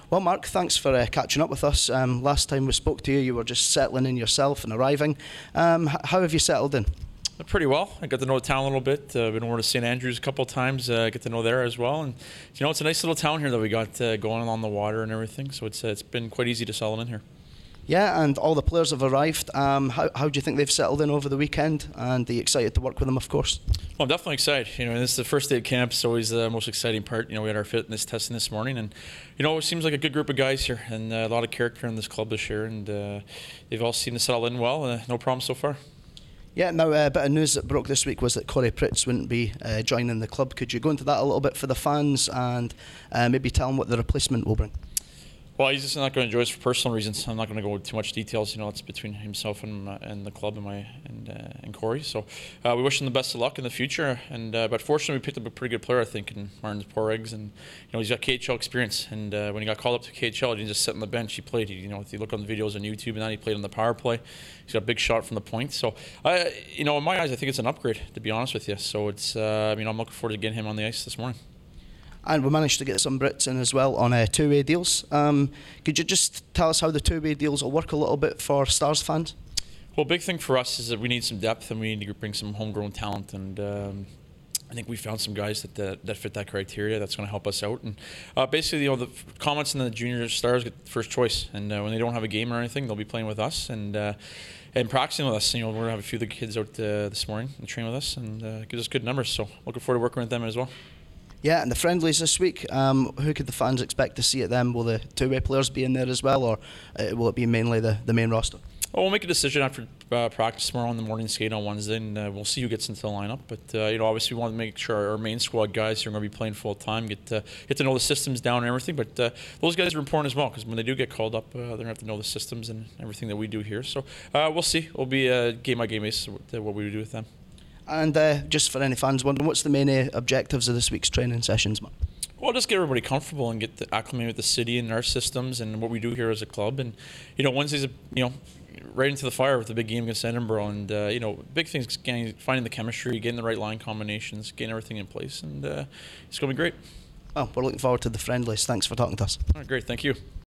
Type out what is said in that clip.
Well, Mark, thanks for catching up with us. Last time we spoke to you, you were just settling in yourself and arriving. How have you settled in? Pretty well. I got to know the town a little bit. Been over to St. Andrews a couple of times. Get to know there as well. And it's a nice little town here that we got going along the water and everything. So it's been quite easy to settle in here. Yeah, and all the players have arrived. How do you think they've settled in over the weekend? And are you excited to work with them, of course? Well, I'm definitely excited. This is the first day of camp. It's always the most exciting part. We had our fitness testing this morning, and it seems like a good group of guys here, and a lot of character in this club this year, and they've all seemed to settle in well. No problem so far. Yeah, now a bit of news that broke this week was that Corey Pritz wouldn't be joining the club. Could you go into that a little bit for the fans and maybe tell them what the replacement will bring? Well, he's just not going to join us for personal reasons. I'm not going to go into too much details. It's between himself and the club and Corey. So we wish him the best of luck in the future. And but fortunately, we picked up a pretty good player, I think, in Martin Porregs. And he's got KHL experience. And when he got called up to KHL, he didn't just sit on the bench. He played. If you look on the videos on YouTube, and then he played on the power play. He's got a big shot from the point. So in my eyes, I think it's an upgrade, to be honest with you. So it's I'm looking forward to getting him on the ice this morning. And we managed to get some Brits in as well on two-way deals. Could you just tell us how the two-way deals will work a little bit for Stars fans? Well, big thing for us is that we need some depth and we need to bring some homegrown talent. And I think we found some guys that fit that criteria. That's going to help us out. And basically, the comments in the junior Stars get first choice. And when they don't have a game or anything, they'll be playing with us and practicing with us. We're going to have a few of the kids out this morning and train with us, and gives us good numbers. So looking forward to working with them as well. Yeah, and the friendlies this week, who could the fans expect to see at them? Will the two-way players be in there as well, or will it be mainly the main roster? Well, we'll make a decision after practice tomorrow in the morning skate on Wednesday, and we'll see who gets into the lineup. But obviously we want to make sure our main squad guys who are going to be playing full time get to know the systems down and everything. But those guys are important as well, because when they do get called up, they're going to have to know the systems and everything that we do here. So we'll see. It'll be a game by game basis what we do with them. And just for any fans wondering, what's the main objectives of this week's training sessions, Mark? Well, just get everybody comfortable and get acclimated with the city and our systems and what we do here as a club. And Wednesday's right into the fire with the big game against Edinburgh. And big things, finding the chemistry, getting the right line combinations, getting everything in place, and it's going to be great. Well, we're looking forward to the friendlies. Thanks for talking to us. All right, great, thank you.